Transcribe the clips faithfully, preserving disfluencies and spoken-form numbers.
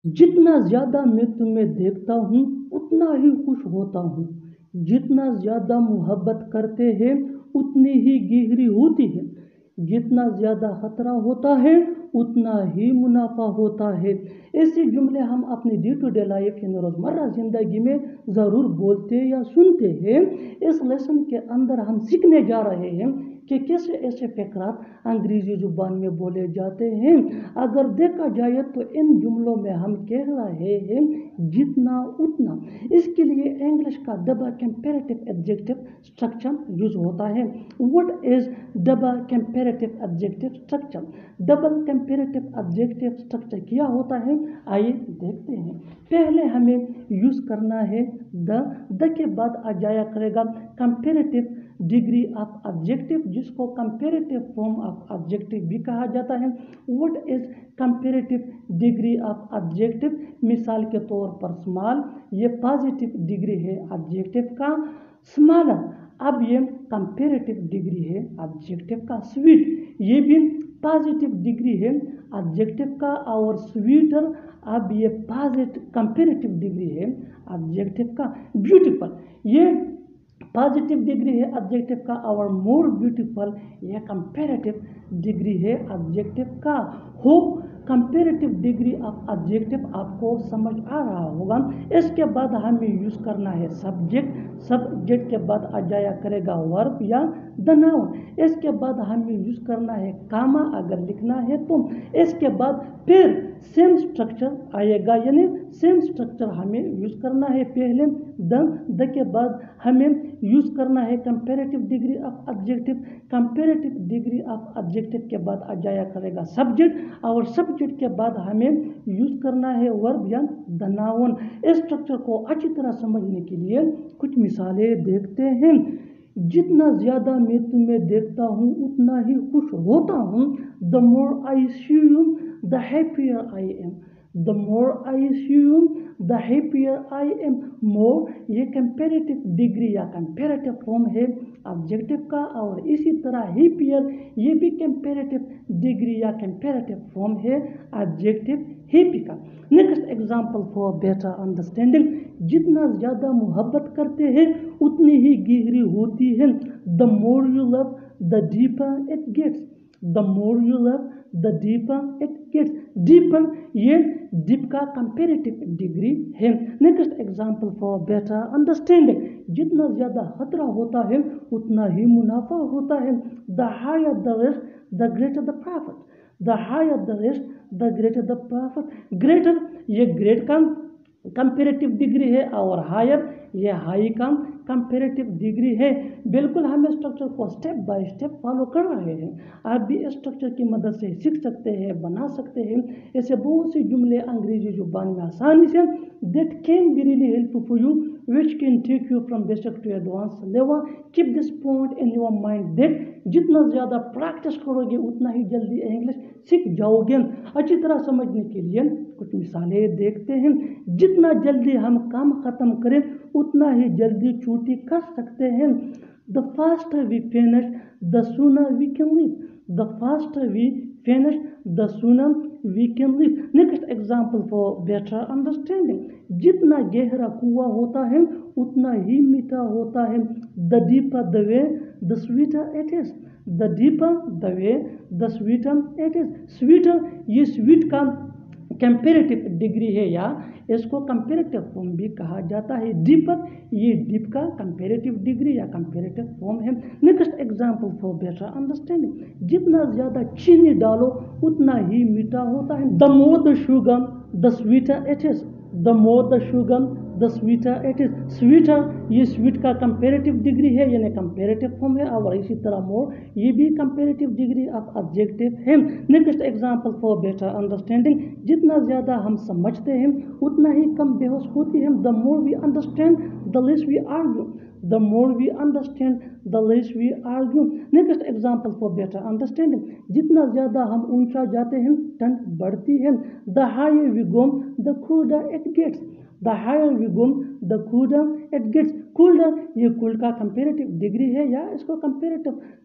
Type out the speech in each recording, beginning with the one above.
जितना ज़्यादा मैं तुम्हें देखता हूँ उतना ही खुश होता हूँ। जितना ज़्यादा मोहब्बत करते हैं उतनी ही गहरी होती है। जितना ज़्यादा खतरा होता है उतना ही मुनाफा होता है। ऐसे जुमले हम अपनी डे टू डे लाइफ यानी रोज़मर्रा ज़िंदगी में ज़रूर बोलते या सुनते हैं। इस लेसन के अंदर हम सीखने जा रहे हैं कि कैसे ऐसे फ़िक़रात अंग्रेज़ी ज़ुबान में बोले जाते हैं। अगर देखा जाए तो इन जुमलों में हम कह रहे हैं जितना उतना। इसके लिए इंग्लिश का double comparative adjective structure use होता है। What is double comparative adjective structure? Double comparative adjective structure क्या होता है, आइए देखते हैं। पहले हमें यूज करना है द द के बाद आ जाया करेगा कंपैरेटिव डिग्री ऑफ एडजेक्टिव, जिसको कंपैरेटिव फॉर्म ऑफ एडजेक्टिव भी कहा जाता है। What is comparative degree of adjective? मिसाल के तौर पर स्मॉल, ये पॉजिटिव डिग्री है एडजेक्टिव का। स्मॉलर, अब ये कंपैरेटिव डिग्री है एडजेक्टिव का। स्वीट, ये भी पॉजिटिव डिग्री है एडजेक्टिव का। और स्वीटर, अब ये पॉजिटिव कंपैरेटिव डिग्री है एडजेक्टिव का। ब्यूटीफुल, ये पॉजिटिव डिग्री है एडजेक्टिव का। और मोर ब्यूटीफुल, यह कंपैरेटिव डिग्री है एडजेक्टिव का। Hope comparative degree of adjective आपको समझ आ रहा होगा। इसके बाद हमें यूज करना है सब्जेक्ट। सब्जेक्ट के बाद आ जाया करेगा वर्ब या द नाउन। इसके बाद हमें यूज करना है कामा अगर लिखना है तो। इसके बाद फिर सेम स्ट्रक्चर आएगा, यानी सेम स्ट्रक्चर हमें यूज करना है। पहले द द के बाद हमें यूज करना है comparative degree of adjective. Comparative degree of adjective के बाद आ जाया करेगा सब्जेक्ट। और सब्जेक्ट के बाद हमें यूज करना है वर्ब या द नाउन। इस स्ट्रक्चर को अच्छी तरह समझने के लिए कुछ मिसालें देखते हैं। जितना ज़्यादा मैं तुम्हें देखता हूँ उतना ही खुश होता हूँ। The more I see you the happier I am. The more I see you the happier I am. More ये कंपैरेटिव डिग्री या कंपैरेटिव फॉर्म है एडजेक्टिव का। और इसी तरह हैप्पियर ये भी कंपैरेटिव डिग्री या कंपैरेटिव फॉर्म है एडजेक्टिव हैप्पी का। Next example for better understanding, जितना ज़्यादा मोहब्बत करते हैं उतनी ही गहरी होती है। The more you love the deeper it gets. The more you love the deeper it gets. Deeper ये डीप का कंपैरेटिव डिग्री है। Next example for better understanding, जितना ज़्यादा खतरा होता है उतना ही मुनाफा होता है। The higher the risk the greater the profit. The higher the risk the greater the profit. Greater ये ग्रेट का कंपैरेटिव डिग्री है और हायर ये हाई का कंपैरेटिव डिग्री है। बिल्कुल हम स्ट्रक्चर को स्टेप बाय स्टेप फॉलो कर रहे हैं। आप भी इस स्ट्रक्चर की मदद से सीख सकते हैं, बना सकते हैं। ऐसे बहुत से जुमले अंग्रेजी जुबान में आसानी से that can be really helpful for you, which can take you from basic to advanced level. Keep this point in your mind that जितना ज़्यादा प्रैक्टिस करोगे उतना ही जल्दी इंग्लिश सीख जाओगे। अच्छी तरह समझने के लिए कुछ मिसालें देखते हैं। जितना जल्दी हम काम ख़त्म करें उतना ही जल्दी छुट्टी कर सकते हैं। The faster we finish, the sooner we can leave. The faster we finish, the sooner we can leave. Next example for better understanding, जितना गहरा कुआं होता है उतना ही मीठा होता है। The deeper the way, the sweeter it is. The deeper the way, the sweeter it is. Sweeter ये sweet का कंपैरेटिव डिग्री है या इसको कंपैरेटिव फॉर्म भी कहा जाता है। डीपर ये डीप का कंपैरेटिव डिग्री या कंपैरेटिव फॉर्म है। Next example for better understanding, जितना ज़्यादा चीनी डालो उतना ही मीठा होता है। The more the sugar the sweeter it is. The more the sugar the sweeter it is. Sweeter ये स्वीट का कंपैरेटिव डिग्री है यानी कंपैरेटिव फॉर्म है। और इसी तरह मोर ये भी कंपैरेटिव डिग्री ऑफ एडजेक्टिव है। Next example for better understanding, जितना ज़्यादा हम समझते हैं उतना ही कम बेहोश होती है। The more we understand the less we argue. The more we understand, the less we argue. Next example for better understanding, जितना ज़्यादा हम ऊंचा जाते हैं ठंड बढ़ती है। The higher we go, the colder it gets. The higher we go, the colder it gets. Colder ये cool का comparative डिग्री है या इसको comparative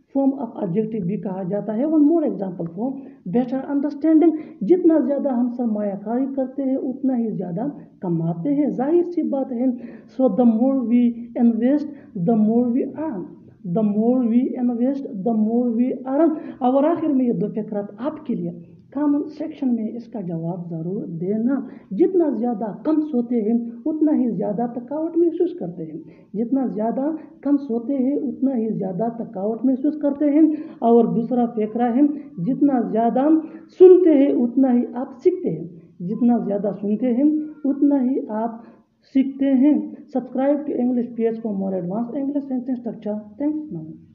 फॉर्म ऑफ एडजेक्टिव भी कहा जाता है। One more example for better understanding, जितना ज़्यादा हम सरमायाकारी करते हैं उतना ही ज़्यादा कमाते हैं, जाहिर सी बात है। So the more we invest the more we earn, the more we invest the more we earn. और आखिर में ये दो फिक्रात आपके लिए, कमेंट सेक्शन में इसका जवाब ज़रूर देना। जितना ज़्यादा कम सोते हैं उतना ही ज़्यादा थकावट महसूस करते हैं, जितना ज़्यादा कम सोते हैं उतना ही ज़्यादा थकावट महसूस करते हैं। और दूसरा फिक्रा है, जितना ज़्यादा सुनते हैं उतना ही आप सीखते हैं, जितना ज़्यादा सुनते हैं उतना ही आप सीखते हैं। Subscribe to English page for more advance English sentence structure. Thanks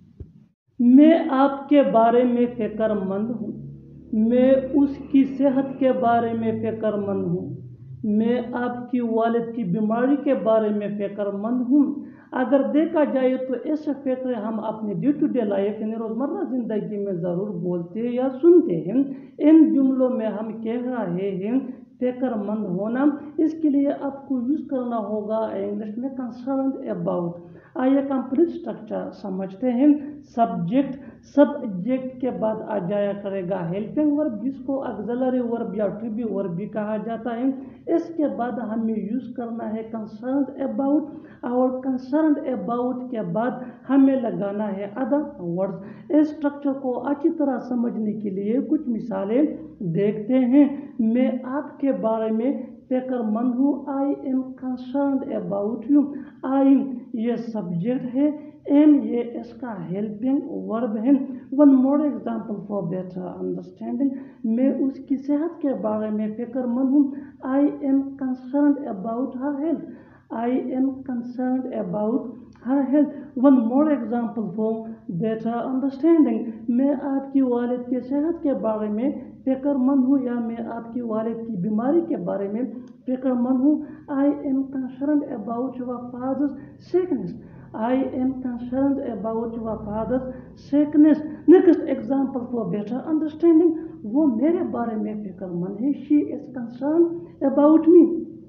now. मैं आपके बारे में फिक्रमंद हूँ, मैं उसकी सेहत के बारे में फिक्रमंद हूँ, मैं आपकी वालिद की बीमारी के बारे में फिक्रमंद हूँ। अगर देखा जाए तो ऐसे फिक्र हम अपने डे टू डे लाइफ यानी रोज़मर्रा ज़िंदगी में ज़रूर बोलते या सुनते हैं। इन जुमलों में हम कह रहे हैं फिक्रमंद होना, इसके लिए आपको यूज़ करना होगा इंग्लिश में कंसर्न्ड अबाउट। आइए कंप्लीट स्ट्रक्चर समझते हैं। सब्जेक्ट सब्जेक्ट के बाद आ जाया करेगा हेल्पिंग वर्ब, जिसको ऑक्सिलरी वर्ब या ट्रिब्यूट वर्ब भी कहा जाता है। इसके बाद हमें यूज़ करना है कंसर्न्ड अबाउट, और कंसर्न्ड अबाउट के बाद हमें लगाना है अदर वर्ड्स। इस स्ट्रक्चर को अच्छी तरह समझने के लिए कुछ मिसालें देखते हैं। मैं आपके बारे में फिक्रमंद हूँ, I am concerned about you. I ये सब्जेक्ट है, एम ये इसका हेल्पिंग वर्ब है। One more example for better understanding, मैं उसकी सेहत के बारे में फिक्रमंद हूँ, I am concerned about her health, I am concerned about her health. One more example for better understanding, मैं आपकी वालिद की सेहत के बारे में फिक्रमंद हूँ, या मैं आपकी वालिद की बीमारी के बारे में फिक्रमंद हूँ, I am concerned about your father's sickness, I am concerned about your father's sickness. Next example for better understanding, वो मेरे बारे में फिक्रमंद है, she is concerned about me,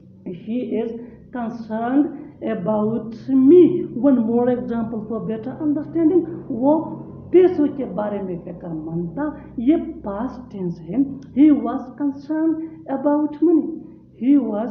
she is concerned about me. One more example for better understanding, वो पैसों के बारे में फिक्रमंद था, ये पास्ट टेंस है। He was concerned about money, he was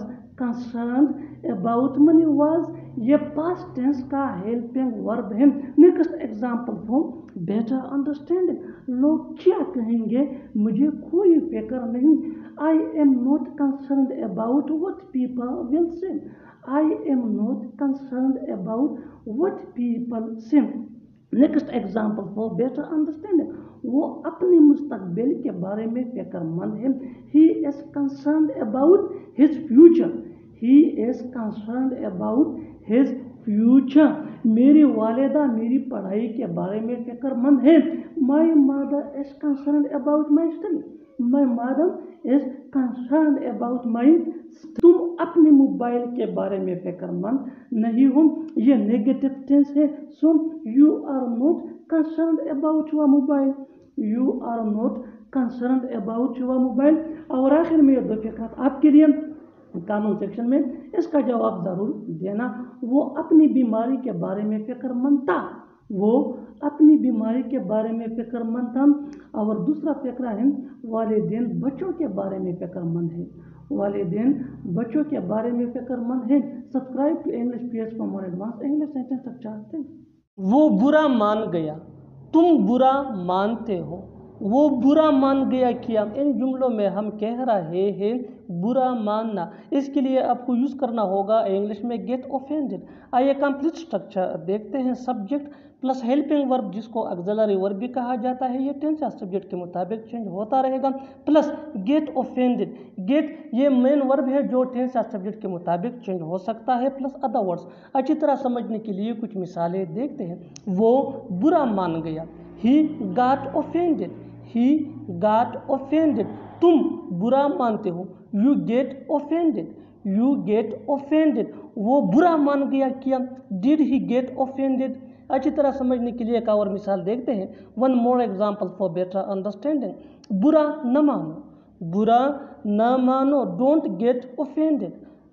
concerned about money was ये पास्ट टेंस का हेल्पिंग वर्ब है। Next example for better understanding, लोग क्या कहेंगे मुझे कोई फिक्र नहीं, I am not concerned about what people will say, I am not concerned about what people say. Next example for better understanding, वो अपने मुस्तकबिल के बारे में फिक्रमंद है, he is concerned about his future, he is concerned about his future. मेरी वालिदा मेरी पढ़ाई के बारे में फिक्रमंद है, my mother is concerned about my study, my mother is concerned about my. तुम अपने मोबाइल के बारे में फिक्रमंद नहीं हो, ये नेगेटिव टेंस है। So you are not concerned about your mobile, you are not concerned about your mobile. और आखिर में ये दो फिक्रात आपके लिए, कमेंट सेक्शन में इसका जवाब ज़रूर देना। वो अपनी बीमारी के बारे में फिक्रमंद था, वो अपनी बीमारी के बारे में फिक्रमंद था। और दूसरा फिक्रा है, वालिदैन बच्चों के बारे में फिक्रमंद है, वालिदैन बच्चों के बारे में फिक्रमंद है। Subscribe to English page for more advance English sentence structure. वो बुरा मान गया, तुम बुरा मानते हो, वो बुरा मान गया क्या। इन जुमलों में हम कह रहे हैं बुरा मानना, इसके लिए आपको यूज़ करना होगा इंग्लिश में गेट ऑफेंडेड। आइए कंप्लीट स्ट्रक्चर देखते हैं। सब्जेक्ट प्लस हेल्पिंग वर्ब, जिसको ऑक्सिलरी वर्ब भी कहा जाता है, ये टेंस या सब्जेक्ट के मुताबिक चेंज होता रहेगा, प्लस गेट ऑफेंडेड। गेट ये मेन वर्ब है जो टेंस या सब्जेक्ट के मुताबिक चेंज हो सकता है, प्लस अदर वर्ड्स। अच्छी तरह समझने के लिए कुछ मिसालें देखते हैं। वो बुरा मान गया, he got offended, he got offended. तुम बुरा मानते हो, you get offended, you get offended. वो बुरा मान गया क्या, डिड ही गेट ऑफेंडेड। अच्छी तरह समझने के लिए एक और मिसाल देखते हैं। One more example for better understanding, बुरा न मानो, बुरा न मानो, don't get offended,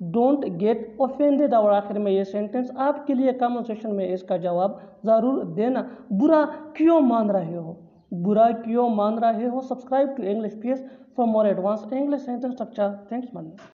don't get offended. اور آخر میں یہ سینٹنس آپ کے لیے کامنٹ سیکشن میں اس کا جواب ضرور دینا. برا کیوں مان رہے ہو؟ برا کیوں مان رہے ہو؟ Subscribe to English page for more advance English sentence structure. Thanks مانی.